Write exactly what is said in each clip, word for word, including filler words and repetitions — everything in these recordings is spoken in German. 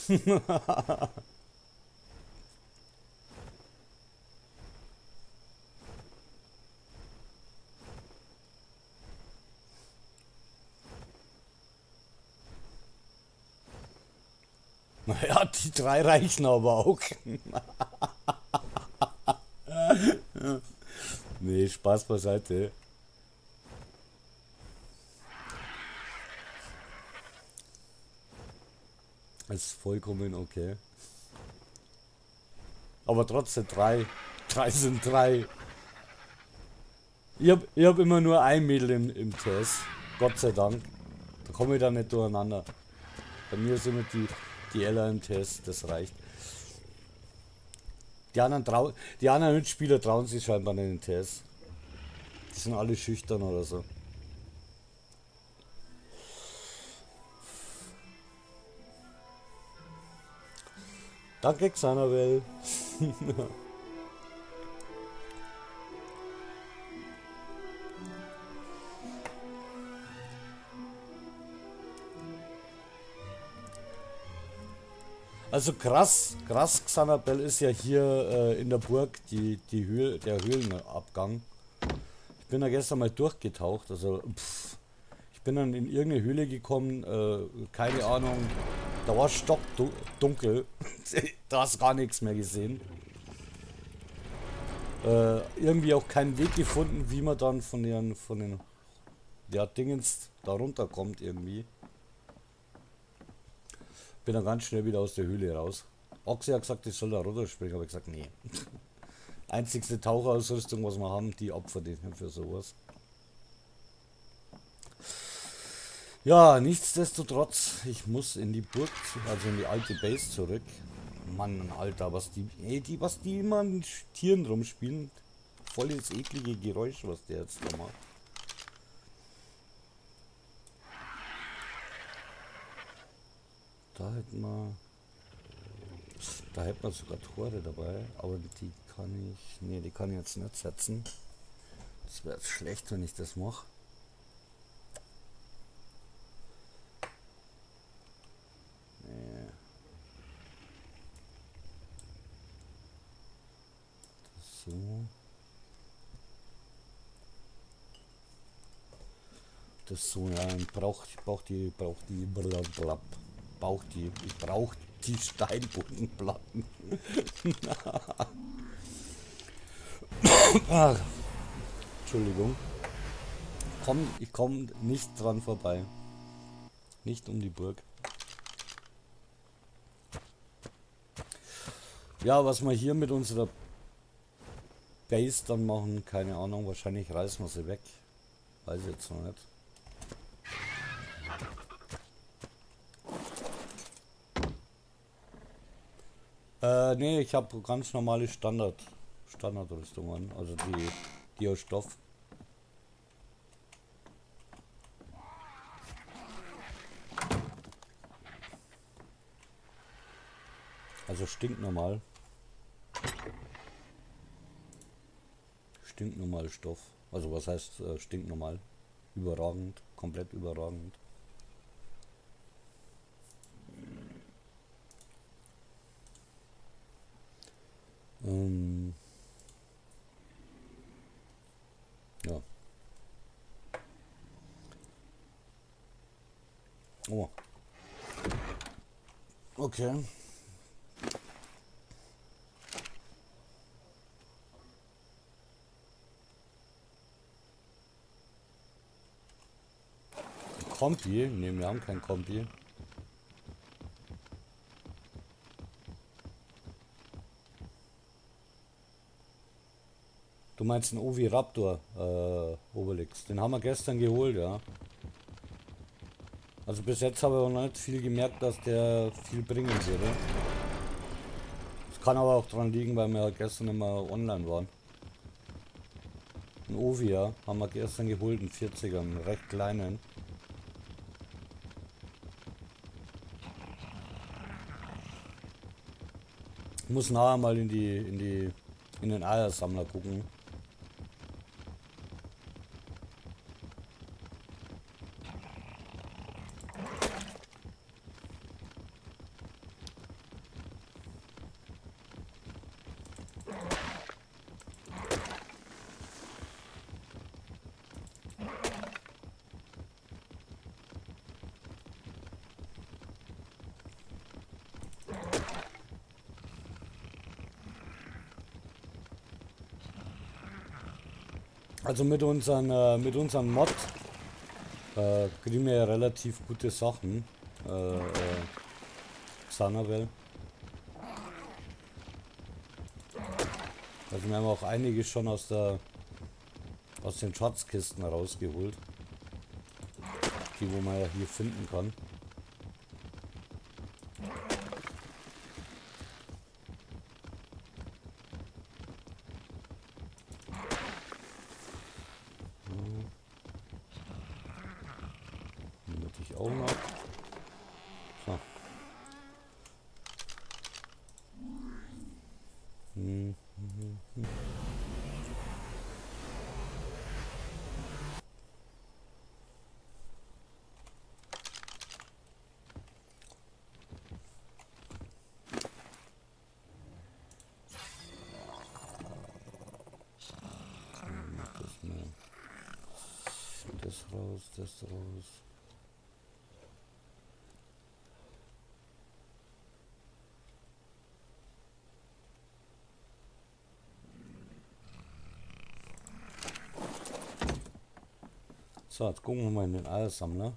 Naja, die drei reichen aber auch. Nee, Spaß beiseite. Das ist vollkommen okay. Aber trotzdem drei. Drei sind drei. Ich hab, ich hab immer nur ein Mädel im, im T S. Gott sei Dank. Da komme ich da nicht durcheinander. Bei mir ist immer die, die Ella im T S, das reicht. Die anderen, trau die anderen Mitspieler trauen sich scheinbar nicht in den T S. Die sind alle schüchtern oder so. Danke, Xanabel. Also krass, krass, Xanabel ist ja hier äh, in der Burg die, die Höhl, der Höhlenabgang. Ich bin da gestern mal durchgetaucht, also pff, ich bin dann in irgendeine Höhle gekommen, äh, keine Ahnung, da war stockdunkel, da hast gar nichts mehr gesehen. Äh, irgendwie auch keinen Weg gefunden, wie man dann von den, von den ja, Dingens da runterkommt irgendwie. Bin dann ganz schnell wieder aus der Höhle raus. Oxy hat gesagt, ich soll da runterspringen, aber ich gesagt, nee. Einzigste Taucherausrüstung, was wir haben, die opfert ich für sowas. Ja, nichtsdestotrotz, ich muss in die Burg, also in die alte Base zurück. Mann, Alter, was die, ey, die, was die immer an Tieren rumspielen. Voll das eklige Geräusch, was der jetzt da macht. Da hätten wir, da hätten wir sogar Tore dabei, aber die kann ich, nee, die kann ich jetzt nicht setzen. Das wäre jetzt schlecht, wenn ich das mache. Nee. Das so. Das so, ja, ich brauch, ich brauch die, brauch die, blablabla. Brauch die, ich brauch die Steinbodenplatten. Ach, Entschuldigung. Komm, ich komme nicht dran vorbei. Nicht um die Burg. Ja, was wir hier mit unserer Base dann machen, keine Ahnung. Wahrscheinlich reißen wir sie weg. Weiß ich jetzt noch nicht. Äh, nee, ich habe ganz normale Standard Standardrüstungen, also die, die aus Stoff. Also stinknormal. Stinknormal Stoff. Also was heißt äh, stinknormal? Überragend, komplett überragend. Ähm ja. Oh. Okay. Kompi? Ne, wir haben kein Kompi. Du meinst einen Oviraptor, äh, Obelix. Den haben wir gestern geholt, ja. Also bis jetzt habe ich auch noch nicht viel gemerkt, dass der viel bringen würde. Das kann aber auch dran liegen, weil wir gestern immer online waren. Ein Ovi, ja, haben wir gestern geholt, einen vierziger, einen recht kleinen. Ich muss nachher mal in die, in die, in den Eiersammler gucken. Also mit unseren, äh, mit unseren Mod äh, kriegen wir ja relativ gute Sachen. Äh, äh, Xanabel. Also wir haben auch einige schon aus der aus den Schatzkisten rausgeholt. Die, wo man ja hier finden kann. Damit ich auch noch. So. Hm, hm, hm. Das raus, das raus. So, jetzt gucken wir mal in den Eiersammler.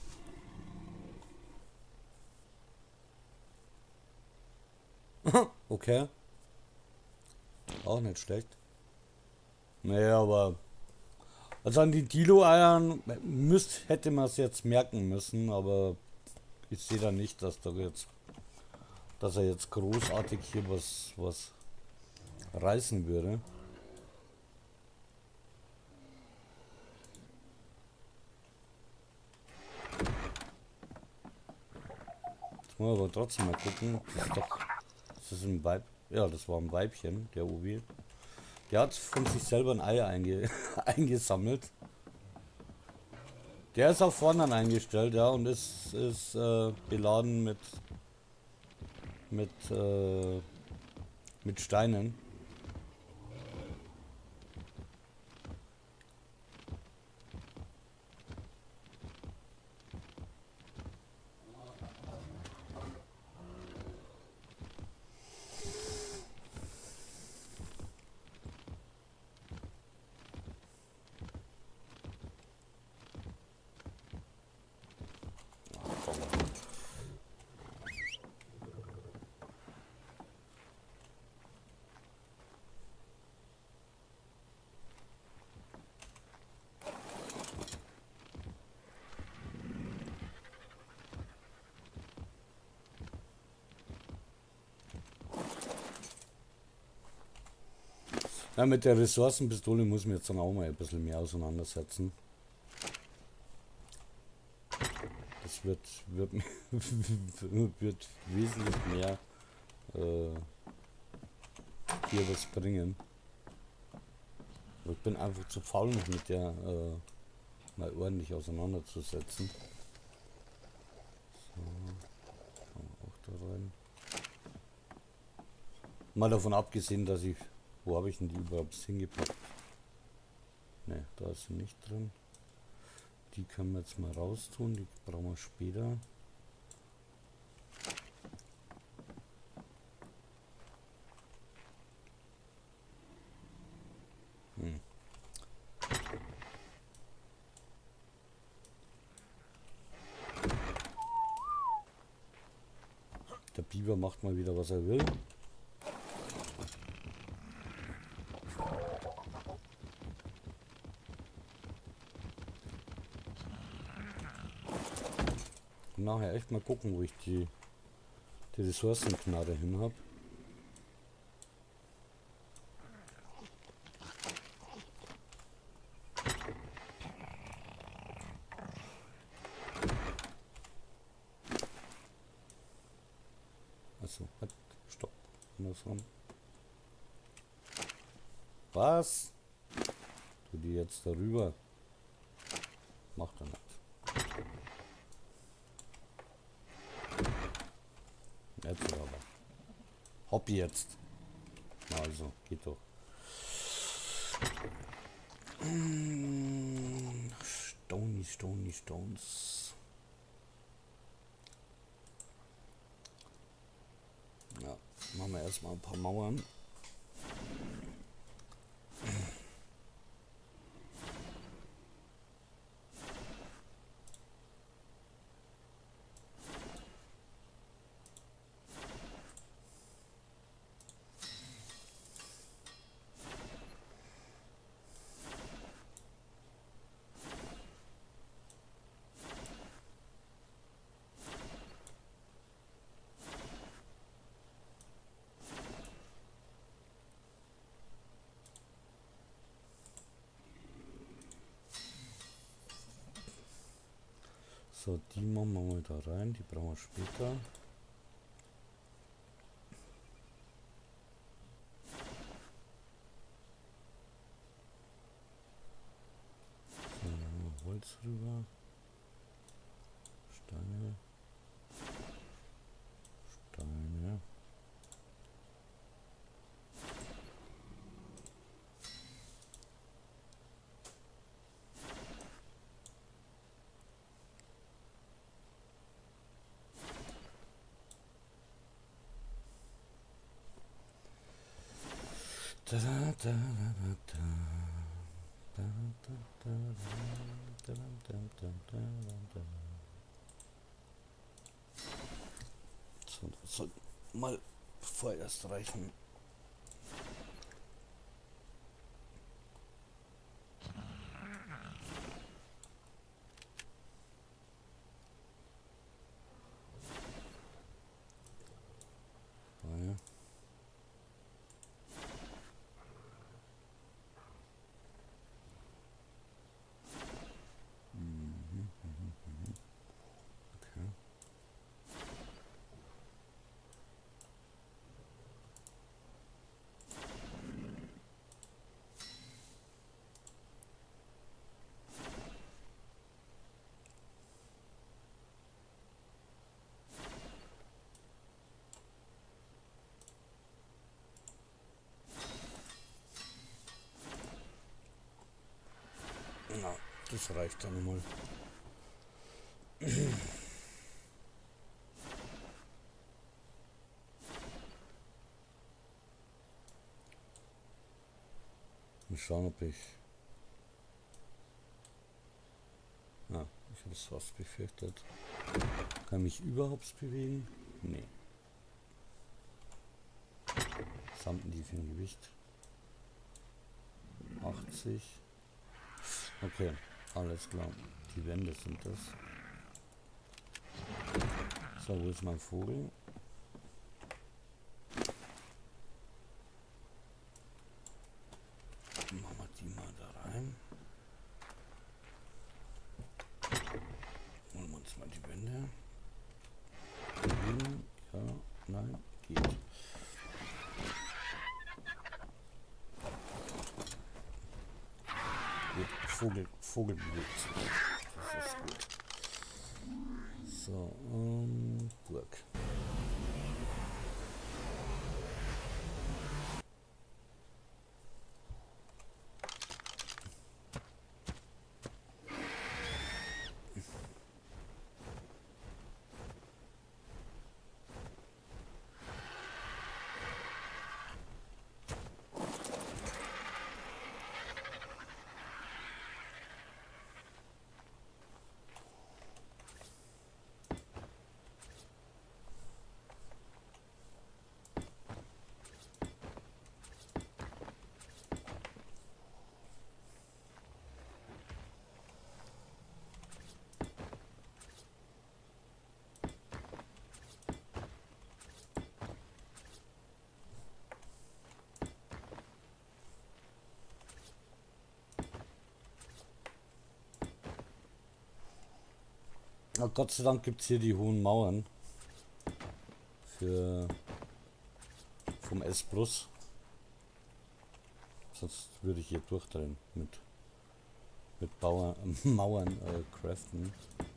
Okay. Auch nicht schlecht. Naja, aber also an die Dilo-Eiern müsst, hätte man es jetzt merken müssen, aber ich sehe da nicht, dass da jetzt, dass er jetzt großartig hier was, was reißen würde. Jetzt muss ich aber trotzdem mal gucken. Das ist doch, ist das ein Weib? Ja, das war ein Weibchen, der Ubi. Der hat von sich selber ein Ei einge eingesammelt. Der ist auf vorne eingestellt, ja, und ist, ist äh, beladen mit mit äh, mit Steinen. Ja, mit der Ressourcenpistole muss ich mich jetzt dann auch mal ein bisschen mehr auseinandersetzen. Das wird, wird, wird wesentlich mehr äh, hier was bringen. Aber ich bin einfach zu faul, mich mit der äh, mal ordentlich auseinanderzusetzen. So, kann man auch da rein. Mal davon abgesehen, dass ich... Wo habe ich denn die überhaupt hingepackt? Ne, da ist sie nicht drin. Die können wir jetzt mal raustun, die brauchen wir später. Hm. Der Biber macht mal wieder, was er will. Nachher echt mal gucken, wo ich die, die Ressourcenknarre hin habe. Also, halt, stopp. Andersrum. Was? Tu die jetzt darüber? Macht er nicht. Jetzt aber. Hopp jetzt. Also, geht doch. Stony, Stony, Stones. Ja, machen wir erstmal ein paar Mauern. So, die machen wir mal da rein, die brauchen wir später. So, dann haben wir Holz rüber. Steine. Steine. Da, da, da, da, da, da, da, da, da, da, da, da. So, das soll mal vorerst reichen. Ja. Na, das reicht dann mal. Mal schauen, ob ich... Ah, ich habe es fast befürchtet. Kann mich überhaupt bewegen? Nee. Was haben die für ein Gewicht? achtzig. Okay, alles klar. Die Wände sind das. So, wo ist mein Vogel? Machen wir die mal da rein. Holen wir uns mal die Wände. Ja, nein, geht. Gut, Vogel, Vogel bewegt sich. Das ist gut. So, ähm, Burg. Aber Gott sei Dank gibt es hier die hohen Mauern für vom S Plus. Sonst würde ich hier durchdrehen mit mit Bauer, Mauern äh, craften.